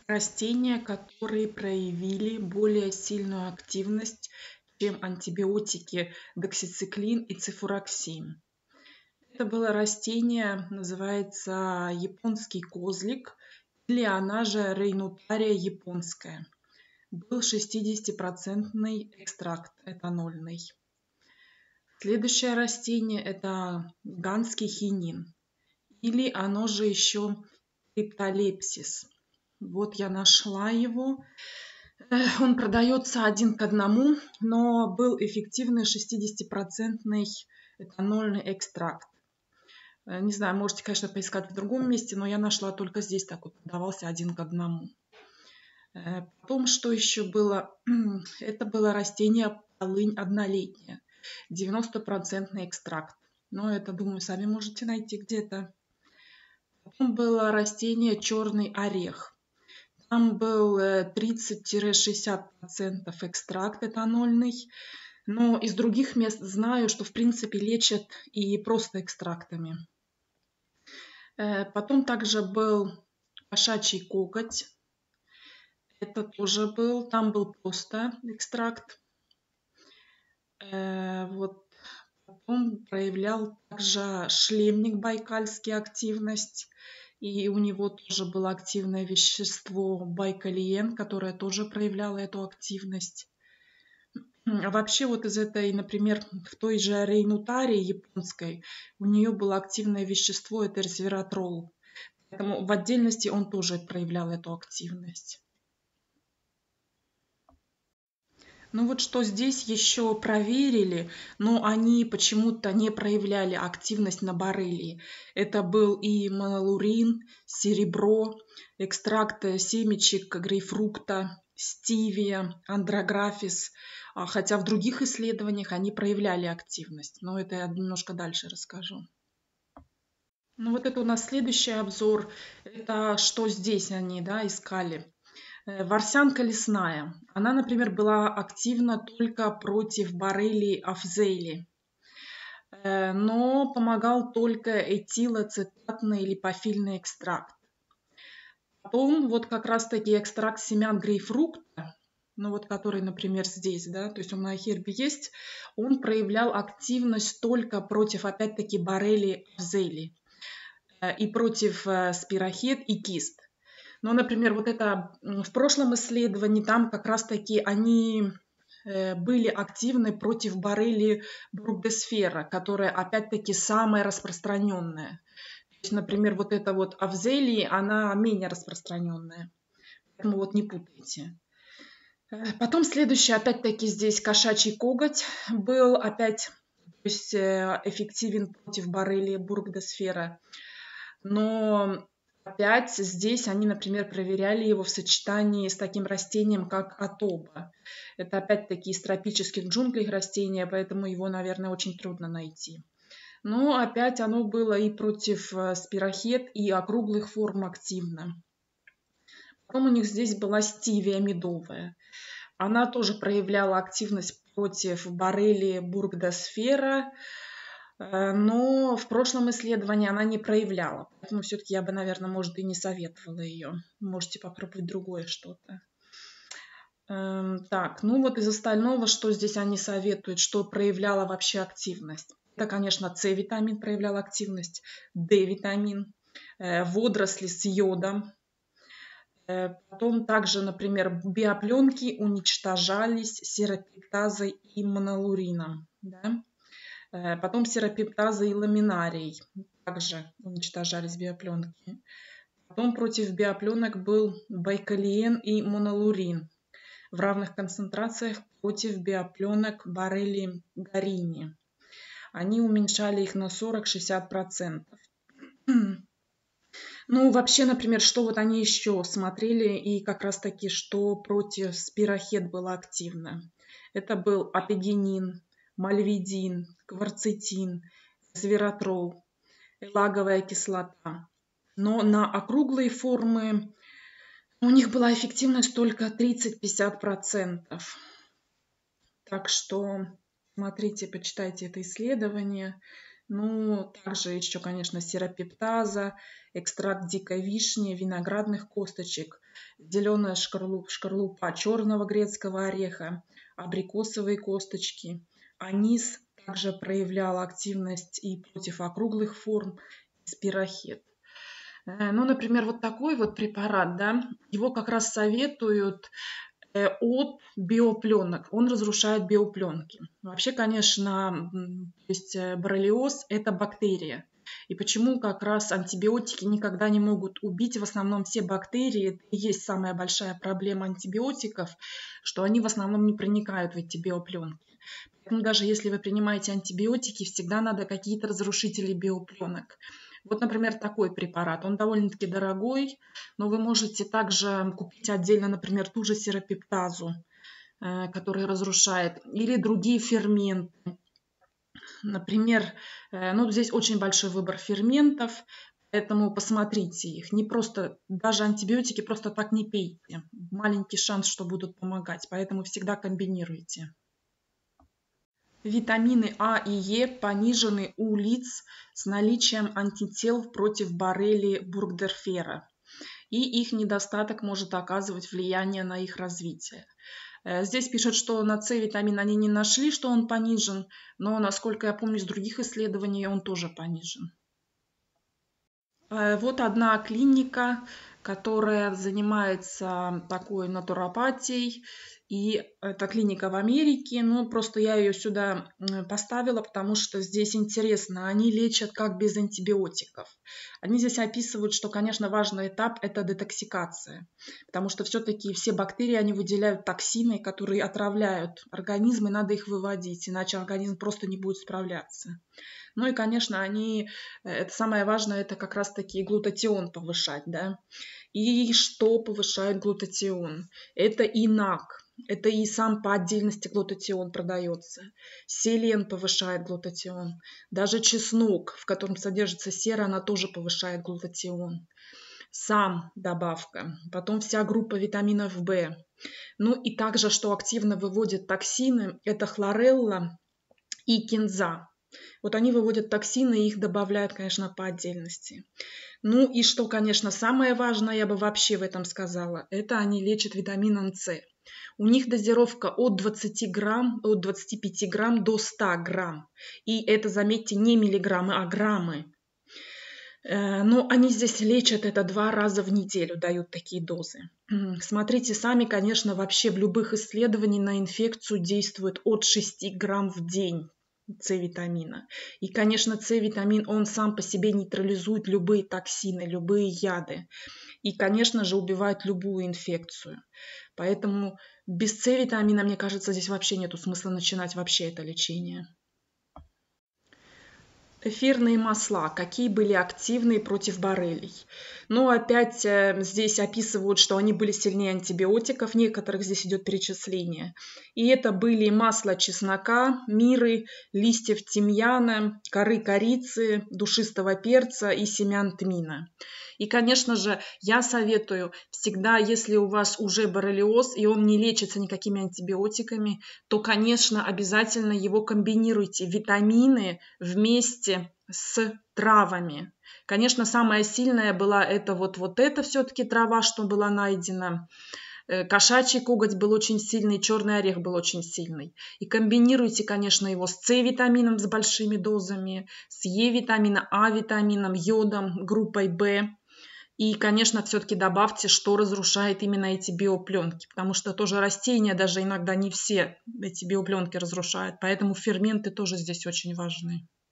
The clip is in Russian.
Растения, которые проявили более сильную активность, чем антибиотики доксициклин и цифуроксин. Это было растение, называется японский козлик, или она же рейнутария японская. Был 60% экстракт этанольный. Следующее растение – это ганский хинин, или оно же еще криптолепсис. Вот я нашла его. Он продается 1 к 1, но был эффективный 60% этанольный экстракт. Не знаю, можете, конечно, поискать в другом месте, но я нашла только здесь, так вот продавался 1 к 1. Потом, что еще было? Это было растение полынь однолетняя, 90% экстракт. Но это, думаю, сами можете найти где-то. Потом было растение черный орех. Там был 30-60% экстракт этанольный. Но из других мест знаю, что в принципе лечат и просто экстрактами. Потом также был кошачий коготь. Это тоже был, там был просто экстракт. Вот. Потом проявлял также шлемник байкальский активность. И у него тоже было активное вещество байкалиен, которое тоже проявляло эту активность. А вообще вот из этой, например, в той же рейнутарии японской у нее было активное вещество, это ресвератрол. Поэтому в отдельности он тоже проявлял эту активность. Ну вот что здесь еще проверили, но они почему-то не проявляли активность на боррелии. Это был и монолурин, серебро, экстракт семечек грейпфрукта, стивия, андрографис. Хотя в других исследованиях они проявляли активность. Но это я немножко дальше расскажу. Ну вот это у нас следующий обзор. Это что здесь они искали. Ворсянка лесная. Она, например, была активна только против боррелии афзели, но помогал только этилоцетатный липофильный экстракт. Потом вот как раз-таки экстракт семян грейпфрукта, ну вот который, например, здесь, то есть он на ахербе есть, он проявлял активность только против, опять-таки, боррелии афзели и против спирохет и кист. Но, например, вот это в прошлом исследовании, там как раз-таки они были активны против боррелии брукдесфера, которая, опять-таки, самая распространенная. То есть, например, вот эта вот афзелия, она менее распространенная. Поэтому вот не путайте. Потом следующий, опять-таки, здесь кошачий коготь был опять, то есть эффективен против боррелии бургдосфера. Но опять здесь они, например, проверяли его в сочетании с таким растением, как атоба. Это опять-таки из тропических джунглей растения, поэтому его, наверное, очень трудно найти. Но опять оно было и против спирохет, и округлых форм активно. Потом у них здесь была стивия медовая. Она тоже проявляла активность против боррелии бургдосфера, но в прошлом исследовании она не проявляла. Поэтому все-таки я бы, наверное, может, и не советовала ее. Можете попробовать другое что-то. Так, ну вот из остального, что здесь они советуют, что проявляла вообще активность. Это, конечно, С-витамин проявлял активность, D-витамин, водоросли с йодом. Потом также, например, биопленки уничтожались серопептазой и монолурином. Потом серопептазой и ламинарией также уничтожались биопленки. Потом против биопленок был байкалиен и монолурин в равных концентрациях против биопленок боррелии гарини. Они уменьшали их на 40-60%. Ну, вообще, например, что вот они еще смотрели, и как раз-таки, что против спирохет было активно. Это был апигенин, мальвидин, кварцетин, звератрол, элаговая кислота. Но на округлые формы у них была эффективность только 30-50%. Так что смотрите, почитайте это исследование. Ну, также еще, конечно, серапептаза, экстракт дикой вишни, виноградных косточек, зеленая шкарлупа черного грецкого ореха, абрикосовые косточки. Анис также проявлял активность и против округлых форм, и спирохет. Ну, например, вот такой вот препарат, да, его как раз советуют от биопленок. Он разрушает биопленки. Вообще, конечно, то есть боррелиоз – это бактерия. И почему как раз антибиотики никогда не могут убить в основном все бактерии? Это и есть самая большая проблема антибиотиков, что они в основном не проникают в эти биопленки. Поэтому даже если вы принимаете антибиотики, всегда надо какие-то разрушители биопленок. Вот, например, такой препарат. Он довольно-таки дорогой, но вы можете также купить отдельно, например, ту же серапептазу, которая разрушает, или другие ферменты. Например, ну, здесь очень большой выбор ферментов, поэтому посмотрите их. Не просто, даже антибиотики просто так не пейте. Маленький шанс, что будут помогать, поэтому всегда комбинируйте. Витамины А и Е понижены у лиц с наличием антител против боррелии Бургдорфера, и их недостаток может оказывать влияние на их развитие. Здесь пишут, что на С-витамин они не нашли, что он понижен, но, насколько я помню, из других исследований он тоже понижен. Вот одна клиника, которая занимается такой натуропатией, и это клиника в Америке. Ну, просто я ее сюда поставила, потому что здесь интересно. Они лечат как без антибиотиков. Они здесь описывают, что, конечно, важный этап – это детоксикация, потому что все-таки все бактерии, они выделяют токсины, которые отравляют организм, и надо их выводить, иначе организм просто не будет справляться. Ну и, конечно, это самое важное, это как раз-таки глутатион повышать, да. И что повышает глутатион? Это и НАК, это и сам по отдельности глутатион продается. Селен повышает глутатион. Даже чеснок, в котором содержится сера, она тоже повышает глутатион. Сам добавка. Потом вся группа витаминов В. Ну и также, что активно выводит токсины, это хлорелла и кинза. Вот они выводят токсины, и их добавляют, конечно, по отдельности. Ну и что, конечно, самое важное, я бы вообще в этом сказала, это они лечат витамином С. У них дозировка от 20 грамм, от 25 грамм до 100 грамм. И это, заметьте, не миллиграммы, а граммы. Но они здесь лечат это 2 раза в неделю, дают такие дозы. Смотрите сами, конечно, вообще в любых исследованиях на инфекцию действует от 6 грамм в день С-витамина. И, конечно, С-витамин, он сам по себе нейтрализует любые токсины, любые яды. И, конечно же, убивает любую инфекцию. Поэтому без С-витамина, мне кажется, здесь вообще нету смысла начинать вообще это лечение. Эфирные масла, какие были активные против боррелий. Но опять здесь описывают, что они были сильнее антибиотиков, некоторых здесь идет перечисление. И это были масло чеснока, миры, листьев тимьяна, коры корицы, душистого перца и семян тмина. И, конечно же, я советую всегда, если у вас уже боррелиоз, и он не лечится никакими антибиотиками, то, конечно, обязательно его комбинируйте. Витамины вместе с травами. Конечно, самая сильная была это вот эта все-таки трава, что была найдена. Кошачий коготь был очень сильный, черный орех был очень сильный. И комбинируйте, конечно, его с С-витамином с большими дозами, с Е-витамином, А-витамином, йодом, группой В. И, конечно, все-таки добавьте, что разрушает именно эти биопленки, потому что тоже растения даже иногда не все эти биопленки разрушают, поэтому ферменты тоже здесь очень важны.